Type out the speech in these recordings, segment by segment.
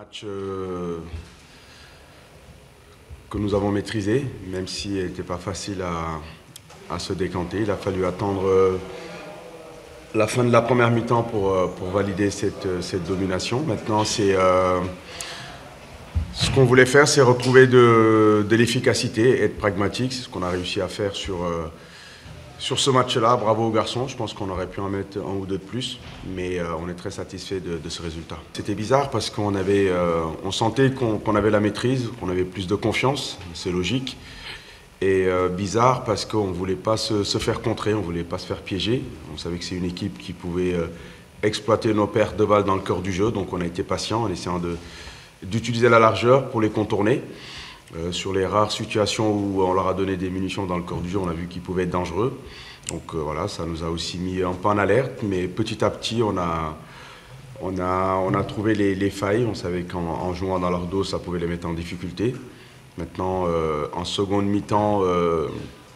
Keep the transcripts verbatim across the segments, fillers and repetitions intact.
match euh, que nous avons maîtrisé, même si elle n'était pas facile à, à se décanter. Il a fallu attendre euh, la fin de la première mi-temps pour, euh, pour valider cette, cette domination. Maintenant, c'est euh, ce qu'on voulait faire, c'est retrouver de, de l'efficacité, être pragmatique. C'est ce qu'on a réussi à faire sur, euh, sur ce match-là. Bravo aux garçons, je pense qu'on aurait pu en mettre un ou deux de plus, mais euh, on est très satisfait de, de ce résultat. C'était bizarre parce qu'on avait, euh, on sentait qu'on qu'on avait la maîtrise, qu'on avait plus de confiance, c'est logique. Et euh, bizarre parce qu'on ne voulait pas se, se faire contrer, on ne voulait pas se faire piéger. On savait que c'est une équipe qui pouvait euh, exploiter nos pertes de balles dans le cœur du jeu, donc on a été patient en essayant de, d'utiliser la largeur pour les contourner. Euh, sur les rares situations où on leur a donné des munitions dans le corps du jeu, on a vu qu'ils pouvaient être dangereux. Donc euh, voilà, ça nous a aussi mis un peu en alerte, mais petit à petit, on a, on a, on a trouvé les, les failles. On savait qu'en en jouant dans leur dos, ça pouvait les mettre en difficulté. Maintenant, euh, en seconde mi-temps, euh,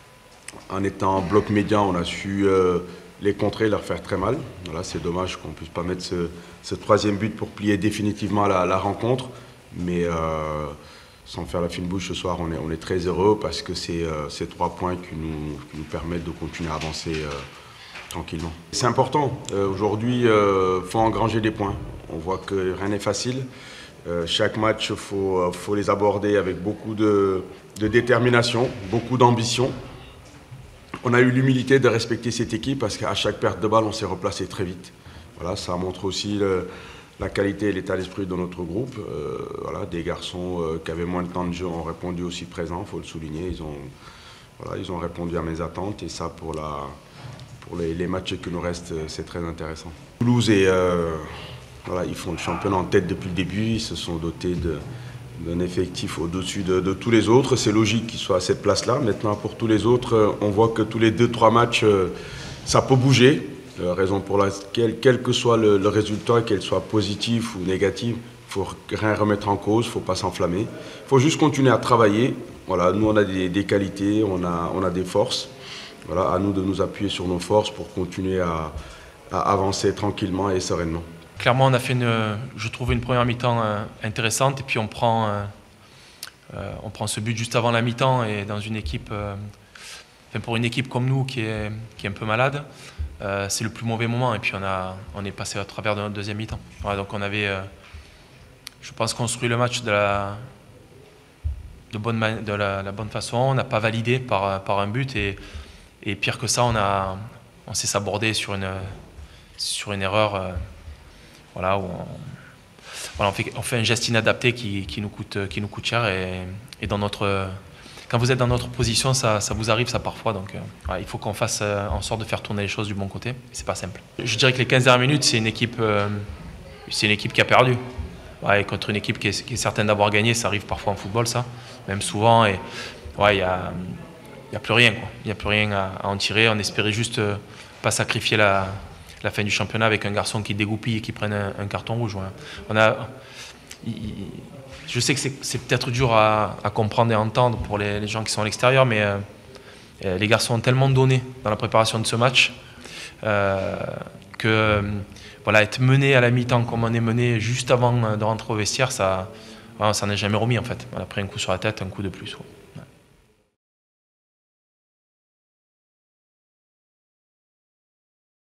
en étant bloc médian, on a su euh, les contrer, leur faire très mal. Voilà, c'est dommage qu'on ne puisse pas mettre ce, ce troisième but pour plier définitivement la, la rencontre. Mais euh, sans faire la fine bouche ce soir, on est, on est très heureux parce que c'est euh, ces trois points qui nous, qui nous permettent de continuer à avancer euh, tranquillement. C'est important. Euh, Aujourd'hui, il euh, faut engranger des points. On voit que rien n'est facile. Euh, chaque match, il faut, euh, faut les aborder avec beaucoup de, de détermination, beaucoup d'ambition. On a eu l'humilité de respecter cette équipe parce qu'à chaque perte de balle, on s'est replacé très vite. Voilà, ça montre aussi le, la qualité et l'état d'esprit de notre groupe. Euh, voilà, des garçons euh, qui avaient moins de temps de jeu ont répondu aussi présents, il faut le souligner. Ils ont, voilà, ils ont répondu à mes attentes et ça, pour, la, pour les, les matchs qui nous restent, c'est très intéressant. Toulouse est... Euh, Voilà, ils font le championnat en tête depuis le début, ils se sont dotés d'un effectif au-dessus de, de tous les autres. C'est logique qu'ils soient à cette place-là. Maintenant, pour tous les autres, on voit que tous les deux trois matchs, ça peut bouger. Euh, raison pour laquelle, quel que soit le, le résultat, qu'il soit positif ou négatif, il ne faut rien remettre en cause, il ne faut pas s'enflammer. Il faut juste continuer à travailler. Voilà, nous, on a des, des qualités, on a, on a des forces. Voilà, à nous de nous appuyer sur nos forces pour continuer à, à avancer tranquillement et sereinement. Clairement, on a fait, une, je trouve, une première mi-temps euh, intéressante et puis on prend, euh, euh, on prend ce but juste avant la mi-temps et dans une équipe, euh, enfin pour une équipe comme nous qui est, qui est un peu malade, euh, c'est le plus mauvais moment et puis on, a, on est passé à travers de notre deuxième mi-temps. Voilà, donc on avait, euh, je pense, construit le match de la, de bonne, de la, la bonne façon, on n'a pas validé par, par un but et, et pire que ça, on, a, on s'est sabordé sur une, sur une erreur. Euh, Voilà, où on, voilà, on, fait, on fait un geste inadapté qui, qui, nous, coûte, qui nous coûte cher et, et dans notre, quand vous êtes dans notre position, ça, ça vous arrive ça parfois. Donc euh, voilà, il faut qu'on fasse euh, en sorte de faire tourner les choses du bon côté. C'est pas simple. Je dirais que les quinze dernières minutes, c'est une équipe, euh, c'est une équipe qui a perdu. Ouais, contre une équipe qui est, qui est certaine d'avoir gagné, ça arrive parfois en football, ça, même souvent. Et ouais, il y a, y a plus rien, quoi. Il y a plus rien à, à en tirer. On espérait juste euh, pas sacrifier la la fin du championnat avec un garçon qui dégoupille et qui prenne un, un carton rouge. Ouais. On a, il, je sais que c'est peut-être dur à, à comprendre et à entendre pour les, les gens qui sont à l'extérieur, mais euh, les garçons ont tellement donné dans la préparation de ce match euh, que euh, voilà, être mené à la mi-temps comme on est mené juste avant de rentrer au vestiaire, ça, ouais, on s'en est jamais remis en fait. On a pris un coup sur la tête, un coup de plus. Ouais.